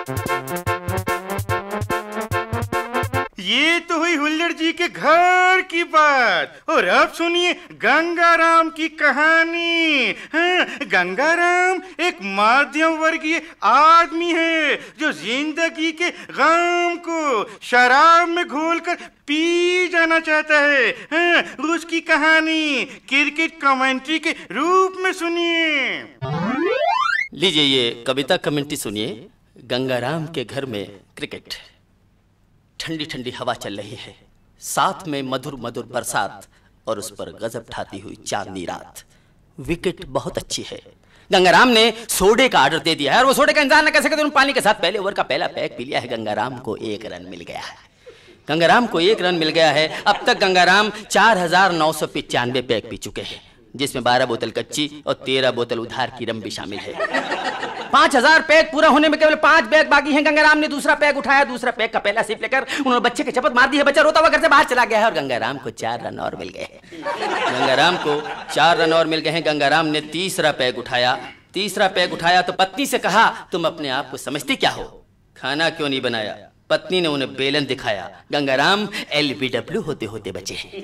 ये तो हुई हुल्लड़ जी के घर की बात। और अब सुनिए गंगाराम की कहानी। हाँ, गंगाराम एक मध्यम वर्गीय आदमी है जो जिंदगी के गम को शराब में घोलकर पी जाना चाहता है। हाँ, उसकी कहानी क्रिकेट कमेंट्री के रूप में सुनिए। लीजिए ये कविता कमेंट्री सुनिए। गंगाराम के घर में क्रिकेट। ठंडी ठंडी हवा चल रही है, साथ में मधुर मधुर बरसात और उस पर गजब ठाती हुई चांदनी रात। विकेट बहुत अच्छी है। गंगाराम ने सोडे का ऑर्डर दे दिया है और वो सोडे का इंतजार न कर सके तो पानी के साथ पहले ओवर का पहला पैक पी लिया है। गंगाराम को 1 रन मिल गया है। गंगाराम को 1 रन मिल गया है। अब तक गंगाराम 4995 पैक पी चुके हैं, जिसमें 12 बोतल कच्ची और 13 बोतल उधार की रम भी शामिल है। 5000 पैक पूरा होने में केवल 5 बैग बाकी हैं। गंगाराम ने दूसरा पैक उठाया। दूसरा पैक का पहला सिप लेकर उन्होंने बच्चे की चपत मार दी है। बच्चा रोता हुआ घर से बाहर चला गया है और गंगाराम को 4 रन और मिल गए हैं। गंगाराम को 4 रन और मिल गए हैं। गंगाराम ने तीसरा पैक उठाया तो पत्नी से कहा, तुम अपने आप को समझती क्या हो, खाना क्यों नहीं बनाया? पत्नी ने उन्हें बेलन दिखाया। गंगाराम LBW होते होते बचे हैं।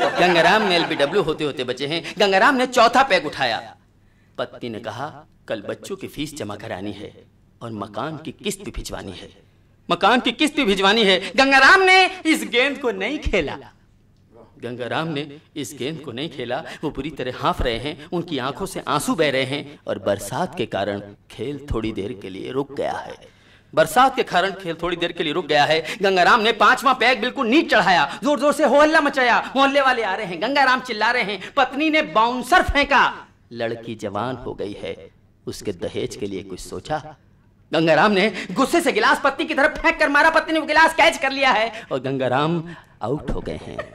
गंगाराम ने चौथा पैक उठाया। पत्नी ने कहा, कल बच्चों की फीस जमा करानी है और मकान की किस्त भी भिजवानी है। गंगाराम ने इस गेंद को नहीं खेला। वो पूरी तरह हाँफ रहे हैं। उनकी आंखों से आंसू बह रहे हैं और बरसात के कारण खेल थोड़ी देर के लिए रुक गया है। गंगाराम ने 5वां पैक बिल्कुल नीच चढ़ाया। जोर जोर से हो हल्ला मचाया। मोहल्ले वाले आ रहे हैं। गंगाराम चिल्ला रहे हैं। पत्नी ने बाउंसर फेंका। लड़की जवान हो गई है, उसके दहेज के लिए कुछ सोचा? गंगाराम ने गुस्से से गिलास पत्नी की तरफ फेंक कर मारा। पत्नी ने वो गिलास कैच कर लिया है और गंगाराम आउट हो गए हैं।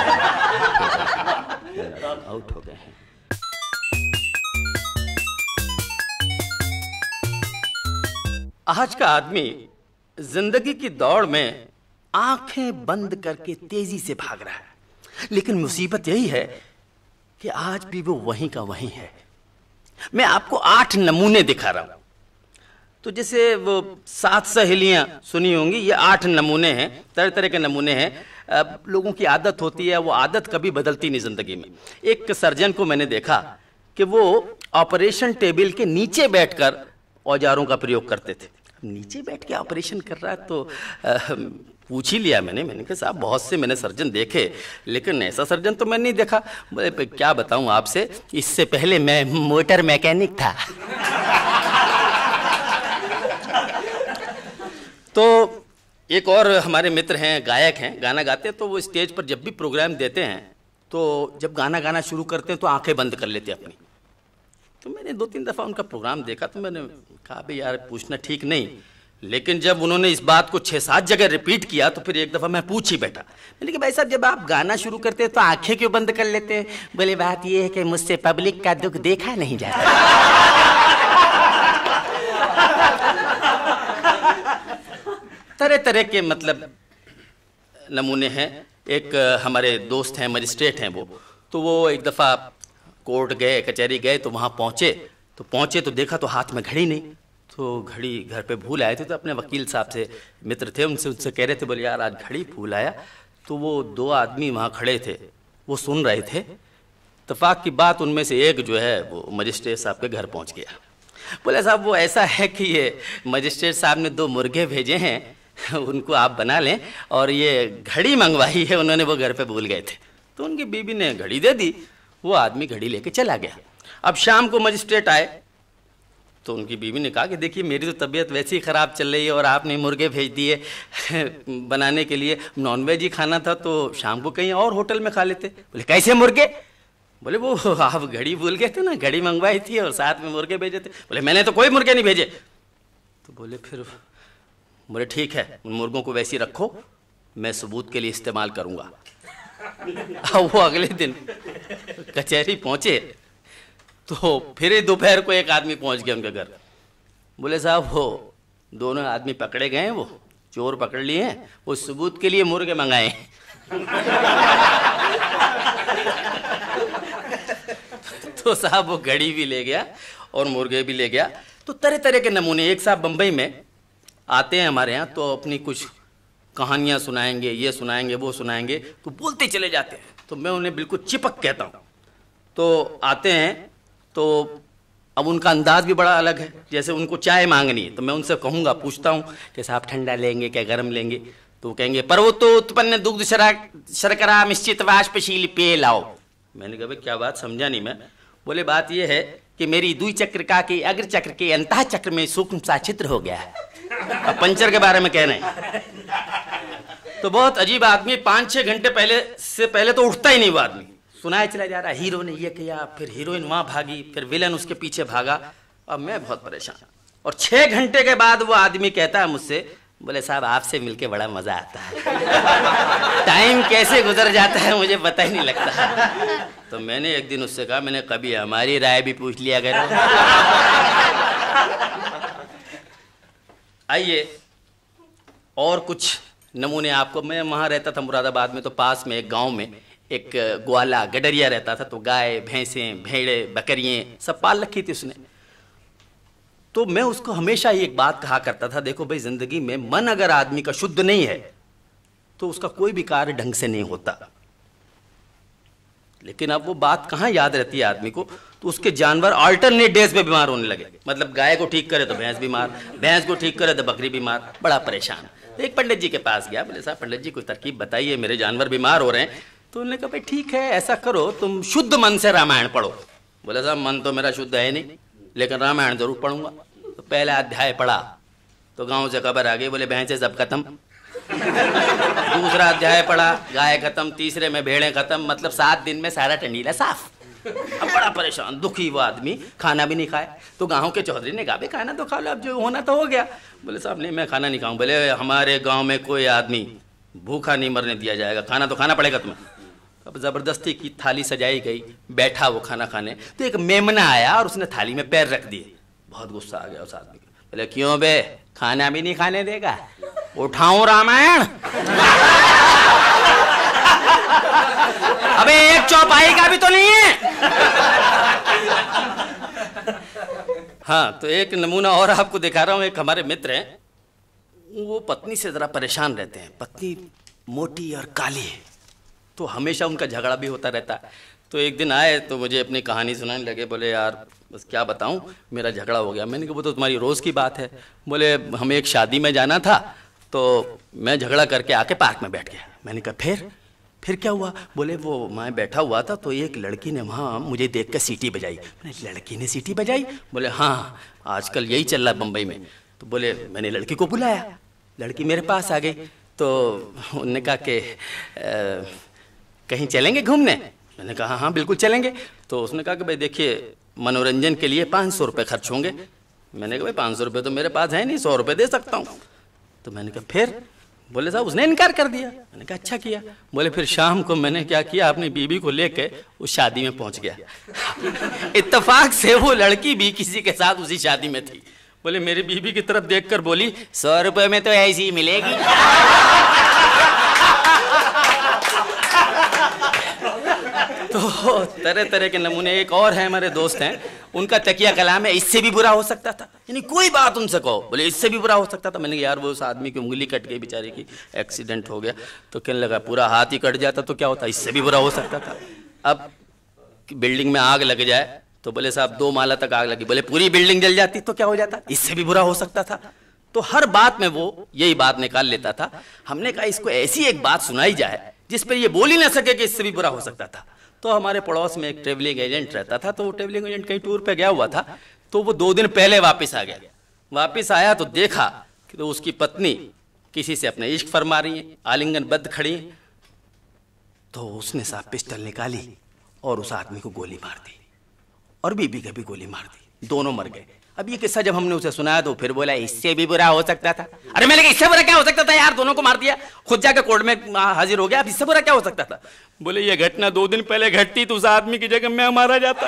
आज का आदमी जिंदगी की दौड़ में आंखें बंद करके तेजी से भाग रहा है, लेकिन मुसीबत यही है कि आज भी वो वहीं का वहीं है। मैं आपको 8 नमूने दिखा रहा हूं। तो जैसे वो 7 सहेलियां सुनी होंगी, ये 8 नमूने हैं। तरह तरह के नमूने हैं। लोगों की आदत होती है, वो आदत कभी बदलती नहीं जिंदगी में। एक सर्जन को मैंने देखा कि वो ऑपरेशन टेबल के नीचे बैठकर औजारों का प्रयोग करते थे। नीचे बैठ के ऑपरेशन कर रहा है तो पूछ ही लिया मैंने कहा साहब बहुत से मैंने सर्जन देखे, लेकिन ऐसा सर्जन तो मैंने नहीं देखा। बोले क्या बताऊं आपसे, इससे पहले मैं मोटर मैकेनिक था। तो एक और हमारे मित्र हैं, गायक हैं, गाना गाते हैं। तो वो स्टेज पर जब भी प्रोग्राम देते हैं तो जब गाना गाना शुरू करते हैं तो आंखें बंद कर लेते हैं अपनी। तो मैंने 2-3 दफ़ा उनका प्रोग्राम देखा तो मैंने कहा भाई यार पूछना ठीक नहीं, लेकिन जब उन्होंने इस बात को 6-7 जगह रिपीट किया तो फिर एक दफ़ा मैं पूछ ही बैठा। मैंने कहा भाई साहब जब आप गाना शुरू करते हैं तो आंखें क्यों बंद कर लेते हैं? बोले बात ये है कि मुझसे पब्लिक का दुख देखा नहीं जाता। तरह तरह के मतलब नमूने हैं। एक हमारे दोस्त हैं, मजिस्ट्रेट हैं वो, तो वो एक दफ़ा कोर्ट गए, कचहरी गए, तो वहाँ पहुँचे तो देखा तो हाथ में घड़ी नहीं। तो घड़ी घर पे भूल आए थे। तो अपने वकील साहब से मित्र थे, उनसे कह रहे थे, बोले यार आज घड़ी भूल आया। तो वो 2 आदमी वहाँ खड़े थे, वो सुन रहे थे। इत्तेफाक की बात उनमें से एक जो है वो मजिस्ट्रेट साहब के घर पहुँच गया। बोले साहब वो ऐसा है कि ये मजिस्ट्रेट साहब ने 2 मुर्गे भेजे हैं, उनको आप बना लें, और ये घड़ी मंगवाई है उन्होंने, वो घर पे भूल गए थे। तो उनकी बीवी ने घड़ी दे दी। वो आदमी घड़ी लेके चला गया। अब शाम को मजिस्ट्रेट आए तो उनकी बीवी ने कहा कि देखिए मेरी तो तबीयत वैसे ही ख़राब चल रही है और आपने मुर्गे भेज दिए बनाने के लिए। नॉनवेज ही खाना था तो शाम को कहीं और होटल में खा लेते। बोले कैसे मुर्गे? बोले वो आप घड़ी भूल गए थे ना, घड़ी मंगवाई थी और साथ में मुर्गे भेजे थे। बोले मैंने तो कोई मुर्गे नहीं भेजे। तो बोले ठीक है, उन मुर्गों को वैसे ही रखो, मैं सबूत के लिए इस्तेमाल करूँगा। वो अगले दिन कचहरी पहुंचे तो फिर दोपहर को एक आदमी पहुंच गया उनके घर। बोले साहब वो दोनों आदमी पकड़े गए हैं, वो चोर पकड़ लिए हैं, वो सबूत के लिए मुर्गे मंगाए। तो साहब वो घड़ी भी ले गया और मुर्गे भी ले गया। तो तरह तरह के नमूने। एक साहब बंबई में आते हैं हमारे यहाँ तो अपनी कुछ कहानियाँ सुनाएंगे, ये सुनाएंगे, वो सुनाएंगे, तो बोलते चले जाते हैं। तो मैं उन्हें बिल्कुल चिपक कहता हूँ। तो आते हैं तो अब उनका अंदाज भी बड़ा अलग है। जैसे उनको चाय मांगनी है तो मैं उनसे कहूँगा, पूछता हूँ कि साहब ठंडा लेंगे क्या गर्म लेंगे, तो वो कहेंगे पर्वतो उत्पन्न दुग्ध शर्करा मिश्चित वाष्पशील पेय लाओ। मैंने कहा भाई क्या बात, समझा नहीं मैं। बोले बात ये है कि मेरी द्वि चक्रिका के अग्र चक्र के अंतः चक्र में सूक्ष्म सा छिद्र हो गया है। अब पंचर के बारे में कह रहे हैं। तो बहुत अजीब आदमी, 5-6 घंटे पहले तो उठता ही नहीं वो आदमी, सुनाया चला जा रहा, हीरो ने ये किया, फिर हीरोइन वहां भागी, फिर विलन उसके पीछे भागा। अब मैं बहुत परेशान। और 6 घंटे के बाद वो आदमी कहता है मुझसे, बोले साहब आपसे मिलके बड़ा मजा आता है, टाइम कैसे गुजर जाता है मुझे पता ही नहीं लगता। तो मैंने एक दिन उससे कहा, मैंने कभी हमारी राय भी पूछ लिया करो। आइए और कुछ नमूने आपको। मैं वहाँ रहता था मुरादाबाद में, तो पास में एक गांव में एक ग्वाला गडरिया रहता था। तो गाय भैंसें भेड़े बकरियाँ सब पाल रखी थी उसने। तो मैं उसको हमेशा ही एक बात कहा करता था, देखो भाई जिंदगी में मन अगर आदमी का शुद्ध नहीं है तो उसका कोई भी कार्य ढंग से नहीं होता। लेकिन अब वो बात कहाँ याद रहती है आदमी को, तो उसके जानवर अल्टरनेट डेज में बीमार होने लगे। मतलब गाय को ठीक करे तो भैंस बीमार, भैंस को ठीक करे तो बकरी बीमार, बड़ा परेशान। एक पंडित जी के पास गया, बोले साहब पंडित जी कोई तरकीब बताइए, मेरे जानवर बीमार हो रहे हैं। तो उन्होंने कहा भाई ठीक है ऐसा करो, तुम शुद्ध मन से रामायण पढ़ो। बोले साहब मन तो मेरा शुद्ध है नहीं, लेकिन रामायण जरूर पढ़ूंगा। तो पहला अध्याय पढ़ा तो गांव से खबर आ गई, बोले भैंसे सब खत्म। दूसरा अध्याय पढ़ा, गाय खत्म। तीसरे में भेड़ें खत्म। मतलब 7 दिन में सारा टंडीला साफ। अब बड़ा परेशान दुखी वो आदमी, खाना भी नहीं खाए। तो गांव के चौधरी ने कहा भाई खाना तो खा लो, अब जो होना तो हो गया। बोले साहब नहीं मैं खाना नहीं खाऊं। बोले हमारे गांव में कोई आदमी भूखा नहीं मरने दिया जाएगा, खाना तो खाना पड़ेगा तुम्हें। अब जबरदस्ती की थाली सजाई गई, बैठा वो खाना खाने। तो एक मेमना आया और उसने थाली में पैर रख दिए। बहुत गुस्सा आ गया उस आदमी को। बोले क्यों बे, खाना भी नहीं खाने देगा, उठाऊं रामायण? अबे एक चौपाई का भी तो नहीं है। हाँ, तो एक नमूना और आपको दिखा रहा हूं। एक हमारे मित्र हैं, वो पत्नी से जरा परेशान रहते हैं। पत्नी मोटी और काली है, तो हमेशा उनका झगड़ा भी होता रहता है। तो एक दिन आए तो मुझे अपनी कहानी सुनाने लगे। बोले यार बस क्या बताऊं, मेरा झगड़ा हो गया। मैंने कहा वो तो तुम्हारी रोज़ की बात है। बोले हमें एक शादी में जाना था, तो मैं झगड़ा करके आके पार्क में बैठ गया। मैंने कहा फिर क्या हुआ? बोले वो मैं बैठा हुआ था तो एक लड़की ने वहाँ मुझे देख कर सीटी बजाई। मैंने लड़की ने सीटी बजाई? बोले हाँ, आजकल यही चल रहा है बम्बई में। तो बोले मैंने लड़की को बुलाया, लड़की मेरे पास आ गई। तो उन्होंने कहा कि कहीं चलेंगे घूमने? मैंने कहा हाँ बिल्कुल चलेंगे। तो उसने कहा कि भाई देखिए मनोरंजन के लिए 500 रुपये खर्च होंगे। मैंने कहा भाई 500 रुपये तो मेरे पास है नहीं, 100 रुपये दे सकता हूँ। तो मैंने कहा फिर? बोले साहब उसने इनकार कर दिया। मैंने कहा अच्छा किया। बोले फिर शाम को मैंने क्या किया, अपनी बीबी को लेके उस शादी में पहुंच गया। इत्तेफाक से वो लड़की भी किसी के साथ उसी शादी में थी। बोले मेरी बीबी की तरफ देखकर बोली 100 रुपये में तो ऐसी ही मिलेगी। तो तरह तरह के नमूने। एक और है हमारे दोस्त हैं, उनका तकिया कलाम है इससे भी बुरा हो सकता था। यानी कोई बात उनसे कहो, बोले इससे भी बुरा हो सकता था। मैंने कहा यार वो उस आदमी की उंगली कट गई बेचारे की, एक्सीडेंट हो गया। तो कहने लगा पूरा हाथ ही कट जाता तो क्या होता, इससे भी बुरा हो सकता था। अब बिल्डिंग में आग लग जाए तो बोले साहब 2 माला तक आग लगी, बोले पूरी बिल्डिंग जल जाती तो क्या हो जाता, इससे भी बुरा हो सकता था। तो हर बात में वो यही बात निकाल लेता था। हमने कहा इसको ऐसी एक बात सुनाई जाए जिस पर ये बोल ही ना सके कि इससे भी बुरा हो सकता था। तो हमारे पड़ोस में एक ट्रेवलिंग एजेंट रहता था। तो वो ट्रेवलिंग एजेंट कहीं टूर पे गया हुआ था, तो वो 2 दिन पहले वापस आ गया। वापस आया तो देखा कि तो उसकी पत्नी किसी से अपने इश्क फरमा रही है, आलिंगनबद्ध खड़ी। तो उसने साहब पिस्टल निकाली और उस आदमी को गोली मार दी और बीबी को भी गोली मार दी, दोनों मर गए। अब ये किस्सा जब हमने उसे सुनाया तो फिर बोला इससे भी बुरा हो सकता था। अरे मैंने कहा इससे बुरा क्या हो सकता था यार, दोनों को मार दिया, खुद जाकर कोर्ट में हाजिर हो गया, अब इससे बुरा क्या हो सकता था? बोले ये घटना 2 दिन पहले घटती तो उस आदमी की जगह मैं मारा जाता।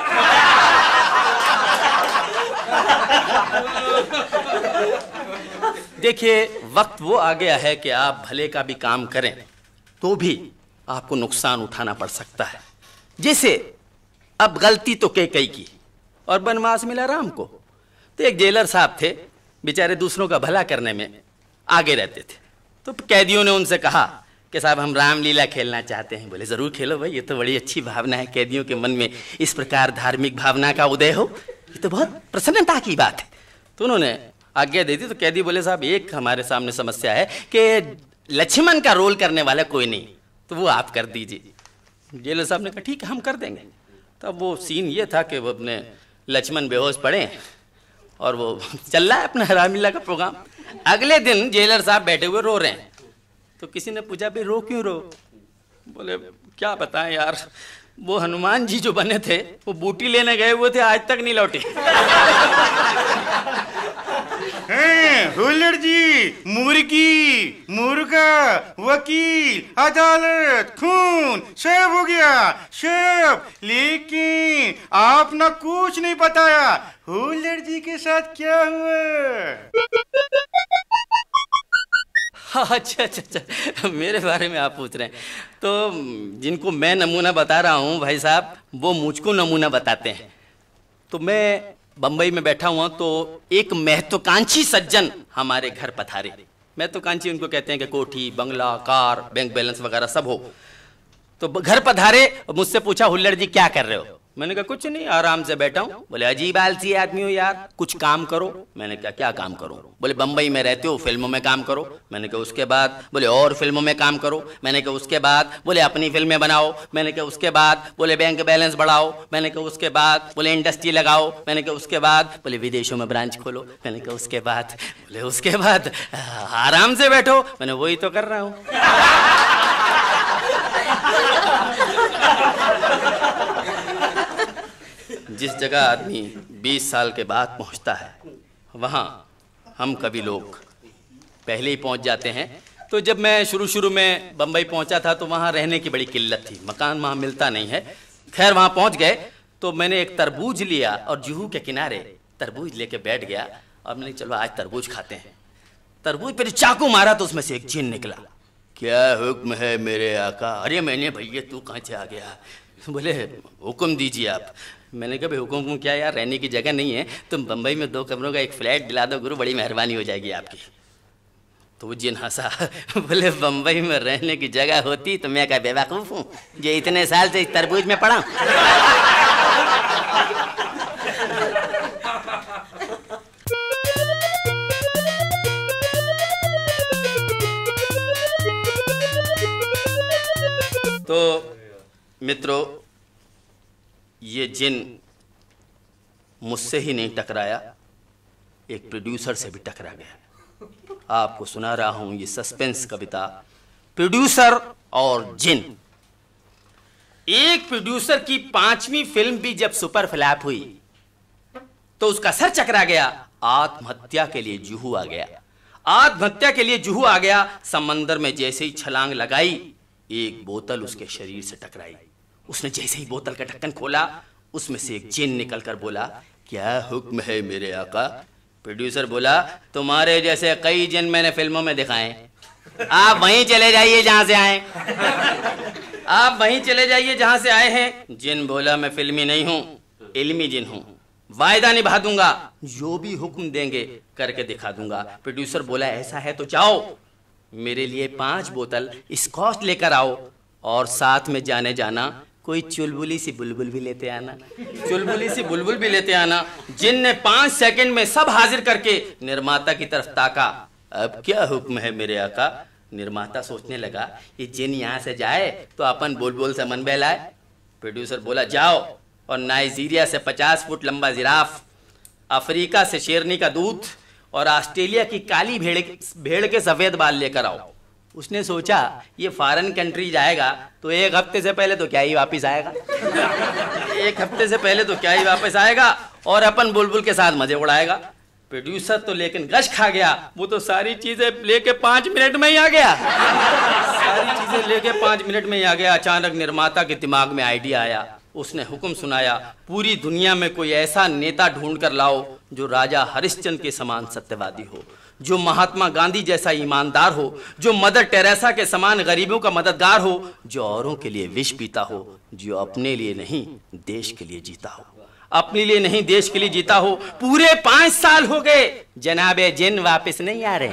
देखिए वक्त वो आ गया है कि आप भले का भी काम करें तो भी आपको नुकसान उठाना पड़ सकता है। जैसे अब गलती तो कैकई की और बनवास मिला राम को। तो एक जेलर साहब थे, बेचारे दूसरों का भला करने में आगे रहते थे। तो कैदियों ने उनसे कहा कि साहब हम रामलीला खेलना चाहते हैं। बोले ज़रूर खेलो भाई, ये तो बड़ी अच्छी भावना है, कैदियों के मन में इस प्रकार धार्मिक भावना का उदय हो, ये तो बहुत प्रसन्नता की बात है। तो उन्होंने आज्ञा दे दी। तो कैदी बोले साहब एक हमारे सामने समस्या है कि लक्ष्मण का रोल करने वाला कोई नहीं, तो वो आप कर दीजिए। जेलर साहब ने कहा ठीक है हम कर देंगे। तब वो सीन ये था कि वो अपने लक्ष्मण बेहोश पड़े और वो चल रहा है अपना रामलीला का प्रोग्राम। अगले दिन जेलर साहब बैठे हुए रो रहे हैं। तो किसी ने पूछा भाई रो क्यों रो? बोले क्या बताएं यार, वो हनुमान जी जो बने थे वो बूटी लेने गए हुए थे, आज तक नहीं लौटे। हुल्लड़ जी मुर्गी, मुर्गा, वकील, अदालत, खून सब हो गया सब, लेकिन आपने कुछ नहीं बताया हुल्लड़ जी के साथ क्या हुआ। अच्छा अच्छा अच्छा, मेरे बारे में आप पूछ रहे हैं। तो जिनको मैं नमूना बता रहा हूँ भाई साहब, वो मुझको नमूना बताते हैं। तो मैं बम्बई में बैठा हुआ तो एक महत्वाकांक्षी सज्जन हमारे घर पधारे। महत्वाकांक्षी उनको कहते हैं कि कोठी, बंगला, कार, बैंक बैलेंस वगैरह सब हो। तो घर पधारे, मुझसे पूछा हुल्लड़ जी क्या कर रहे हो? मैंने कहा कुछ नहीं, आराम से बैठा हूँ। बोले अजीब आलसी आदमी हो यार, कुछ काम करो। मैंने कहा क्या काम करूँ? बोले बम्बई में रहते हो, फिल्मों में काम करो। मैंने कहा उसके बाद? बोले और फिल्मों में काम करो। मैंने कहा उसके बाद? बोले अपनी फिल्में बनाओ। मैंने कहा उसके बाद? बोले बैंक बैलेंस बढ़ाओ। मैंने कहा उसके बाद? बोले इंडस्ट्री लगाओ। मैंने कहा उसके बाद? बोले विदेशों में ब्रांच खोलो। मैंने कहा उसके बाद? बोले उसके बाद आराम से बैठो। मैंने वही तो कर रहा हूँ। जिस जगह आदमी 20 साल के बाद पहुंचता है वहाँ हम कभी लोग पहले ही पहुंच जाते हैं। तो जब मैं शुरू में बम्बई पहुंचा था तो वहाँ रहने की बड़ी किल्लत थी, मकान वहाँ मिलता नहीं है। खैर वहाँ पहुंच गए तो मैंने एक तरबूज लिया और जुहू के किनारे तरबूज लेके बैठ गया और मैंने चलो आज तरबूज खाते हैं। तरबूज पर चाकू मारा तो उसमें से एक जिन निकला। क्या हुक्म है मेरे आका? अरे मैंने भैया तू कहाँ से आ गया? बोले हुक्म दीजिए आप। मैंने कहा भाई हुक्म क्या यार, रहने की जगह नहीं है, तुम बम्बई में 2 कमरों का एक फ्लैट दिला दो गुरु, बड़ी मेहरबानी हो जाएगी आपकी। तो वो जिन हंसा। बोले बम्बई में रहने की जगह होती तो मैं क्या बेवकूफ़ हूँ जो इतने साल से तरबूज में पड़ा। तो मित्रों, ये जिन मुझसे ही नहीं टकराया, एक प्रोड्यूसर से भी टकरा गया। आपको सुना रहा हूं ये सस्पेंस कविता, प्रोड्यूसर और जिन। एक प्रोड्यूसर की 5वीं फिल्म भी जब सुपर फ्लैप हुई तो उसका सर चकरा गया, आत्महत्या के लिए जुहू आ गया। आत्महत्या के लिए जुहू आ गया। समंदर में जैसे ही छलांग लगाई, एक बोतल उसके शरीर से टकराई। उसने जैसे ही बोतल का ढक्कन खोला, उसमें से एक जिन निकलकर बोला क्या हुक्म है मेरे आका? प्रोड्यूसर बोला तुम्हारे जैसे कई जिन मैंने फिल्मों में दिखाए, आप वहीं चले जाइए जहां से आए। आप वहीं चले जाइए जहां से आए हैं। जिन बोला मैं फिल्मी नहीं हूं, इल्मी जिन हूं, वायदा निभा दूंगा, जो भी हुक्म देंगे करके दिखा दूंगा। प्रोड्यूसर बोला ऐसा है तो जाओ मेरे लिए 5 बोतल स्कॉच लेकर आओ और साथ में जाने जाना कोई चुलबुली सी बुलबुल भी लेते आना। चुलबुली सी बुलबुल भी लेते आना। जिन ने 5 सेकंड में सब हाजिर करके निर्माता की तरफ ताका। अब क्या हुक्म है मेरे आका? निर्माता सोचने लगा ये जिन यहाँ से जाए तो अपन बुलबुल से मन बहलाए। प्रोड्यूसर बोला जाओ और नाइजीरिया से 50 फुट लंबा जिराफ, अफ्रीका से शेरनी का दूध और ऑस्ट्रेलिया की काली भेड़ के सफेद बाल लेकर आओ। उसने सोचा ये फॉरेन कंट्री जाएगा तो 1 हफ्ते से पहले तो क्या ही वापस आएगा। 1 हफ्ते से पहले तो क्या ही वापस आएगा और अपन बुलबुल के साथ मजे उड़ाएगा। प्रोड्यूसर तो लेकिन गश खा गया, वो तो सारी चीजें लेके 5 मिनट में ही आ गया। सारी चीजें लेके 5 मिनट में ही आ गया। अचानक निर्माता के दिमाग में आइडिया आया। उसने हुक्म सुनाया पूरी दुनिया में कोई ऐसा नेता ढूंढ कर लाओ जो राजा हरिश्चंद्र के समान सत्यवादी हो, जो महात्मा गांधी जैसा ईमानदार हो, जो मदर टेरेसा के समान गरीबों का मददगार हो, जो औरों के लिए विष पीता हो, जो अपने लिए नहीं देश के लिए जीता हो। अपने लिए नहीं देश के लिए जीता हो। पूरे 5 साल हो गए जनाबे जिन वापस नहीं आ रहे।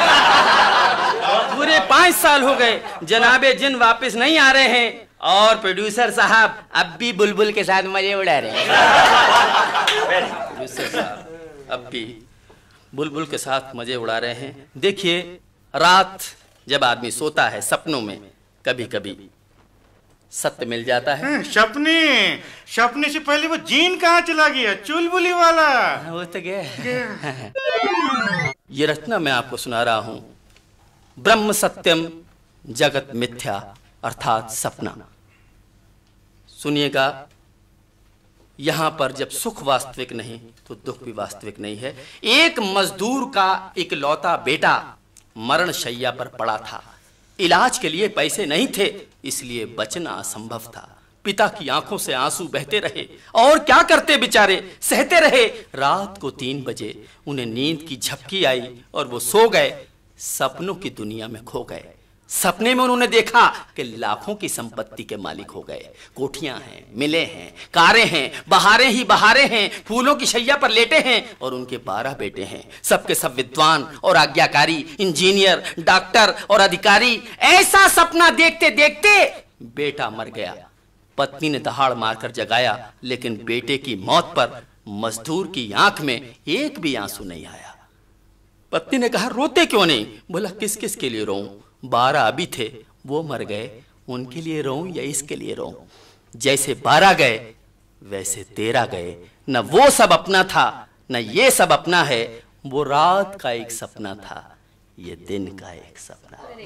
पूरे 5 साल हो गए जनाबे जिन वापस नहीं आ रहे हैं और प्रोड्यूसर साहब अब भी बुलबुल के साथ मजे उड़ा रहे हैं। प्रोड्यूसर साहब अब भी बुलबुल के साथ मजे उड़ा रहे हैं। देखिए, रात जब आदमी सोता है सपनों में कभी कभी सत्य मिल जाता है। सपने से पहले वो जीन कहाँ चला गया, चुलबुली वाला? वो तो गया। ये रचना मैं आपको सुना रहा हूं, ब्रह्म सत्यम जगत मिथ्या अर्थात सपना। सुनिएगा, यहां पर जब सुख वास्तविक नहीं तो दुख भी वास्तविक नहीं है। एक मजदूर का इकलौता बेटा मरण शैया पर पड़ा था। इलाज के लिए पैसे नहीं थे, इसलिए बचना असंभव था। पिता की आंखों से आंसू बहते रहे और क्या करते बेचारे, सहते रहे। रात को 3 बजे उन्हें नींद की झपकी आई और वो सो गए, सपनों की दुनिया में खो गए। सपने में उन्होंने देखा कि लाखों की संपत्ति के मालिक हो गए। कोठियां हैं, मिलें हैं, कारें हैं, बहारें ही बहारें हैं, फूलों की शैया पर लेटे हैं और उनके 12 बेटे हैं, सबके सब विद्वान और आज्ञाकारी, इंजीनियर, डॉक्टर और अधिकारी। ऐसा सपना देखते देखते बेटा मर गया। पत्नी ने दहाड़ मारकर जगाया, लेकिन बेटे की मौत पर मजदूर की आंख में एक भी आंसू नहीं आया। पत्नी ने कहा, रोते क्यों नहीं? बोला, किस किस के लिए रोऊं? 12 अभी थे, वो मर गए, उनके लिए रोऊं या इसके लिए रोऊं? जैसे 12 गए वैसे 13 गए। न वो सब अपना था न ये सब अपना है। वो रात का एक सपना था, ये दिन का एक सपना है।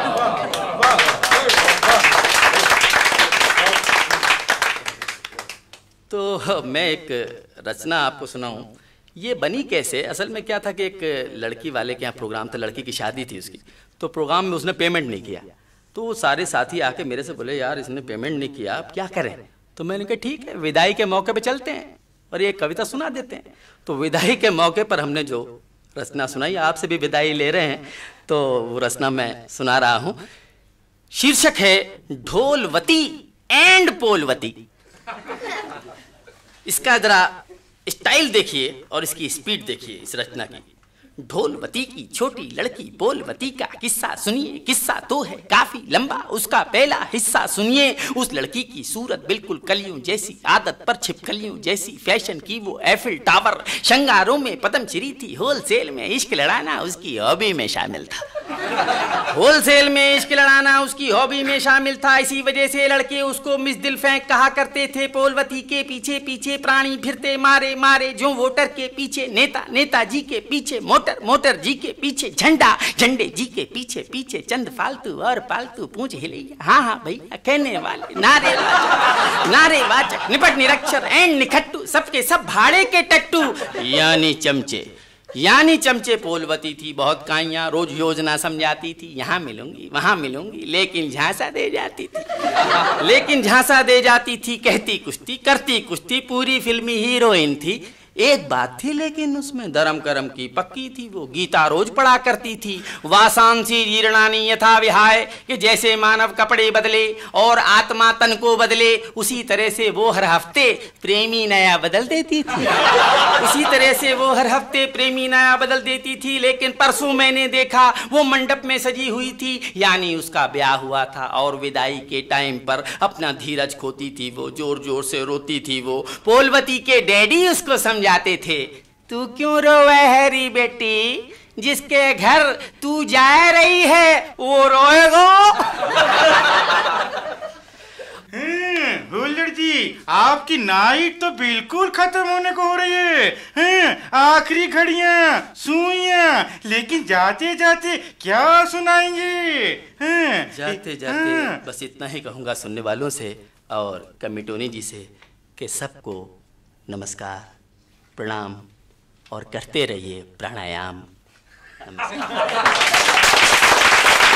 तो मैं एक रचना आपको सुनाऊं। ये बनी कैसे? असल में क्या था कि एक लड़की वाले के यहाँ प्रोग्राम था, लड़की की शादी थी उसकी, तो प्रोग्राम में उसने पेमेंट नहीं किया। तो सारे साथी आके मेरे से बोले, यार इसने पेमेंट नहीं किया, अब क्या करें? तो मैंने कहा ठीक है, विदाई के मौके पे चलते हैं और ये कविता सुना देते हैं। तो विदाई के मौके पर हमने जो रचना सुनाई, आपसे भी विदाई ले रहे हैं, तो वो रचना मैं सुना रहा हूँ। शीर्षक है ढोलवती एंड पोलवती। इसका जरा स्टाइल देखिए और इसकी स्पीड देखिए इस रचना की। ढोलवती की छोटी लड़की बोलवती का किस्सा सुनिए। किस्सा तो है काफी लंबा, उसका पहला हिस्सा सुनिए। उस लड़की की सूरत बिल्कुल कलियों जैसी, आदत पर छिपकलियों जैसी, फैशन की वो एफिल टावर, श्रृंगारों में पद्मश्री थी। होलसेल में इश्क लड़ाना उसकी हॉबी में शामिल था। होलसेल में इश्क लड़ाना उसकी हॉबी में शामिल था। इसी वजह से लड़के उसको मिस दिल फेंक कहा करते थे। पोलवती के पीछे पीछे प्राणी फिरते मारे मारे, जो वोटर के पीछे नेता, नेताजी के पीछे मोटर, मोटर जी के पीछे झंडा, झंडे जी के पीछे पीछे चंद फालतू और पालतू पूंछ हिलैया। हाँ हाँ भैया कहने वाले, नारेवाचक, नारेवाचक, निपट निरक्षर एंड निखट्टू, सबके सब भाड़े के टट्टू यानी चमचे। यानी चमचे पोलवती थी, बहुत काइयां, रोज योजना समझाती थी। यहाँ मिलूंगी वहां मिलूंगी, लेकिन झांसा दे जाती थी। लेकिन झांसा दे जाती थी, कहती कुश्ती करती कुश्ती, पूरी फिल्मी हीरोइन थी। एक बात थी लेकिन उसमें धर्म करम की पक्की थी। वो गीता रोज पढ़ा करती थी। वासांसी जीर्णानी यथा विहाय, कि जैसे मानव कपड़े बदले और आत्मा तन को बदले, उसी तरह से वो हर हफ्ते प्रेमी नया बदल देती थी। उसी तरह से वो हर हफ्ते प्रेमी नया बदल देती थी। लेकिन परसों मैंने देखा वो मंडप में सजी हुई थी, यानी उसका ब्याह हुआ था और विदाई के टाइम पर अपना धीरज खोती थी। वो जोर जोर से रोती थी। वो पोलवती के डैडी उसको जाते थे, तू क्यों रोवे हैरी बेटी, जिसके घर तू जा रही है वो रोएगा। हुल्लड़ जी, आपकी नाइट तो बिल्कुल खत्म होने को हो रही है। आखिरी घड़ियां, सुइयां, लेकिन जाते जाते क्या सुनाएंगे? जाते जाते बस इतना ही कहूंगा सुनने वालों से और कमिटोनी जी से कि सबको नमस्कार, प्रणाम और करते रहिए प्राणायाम। नमस्कार।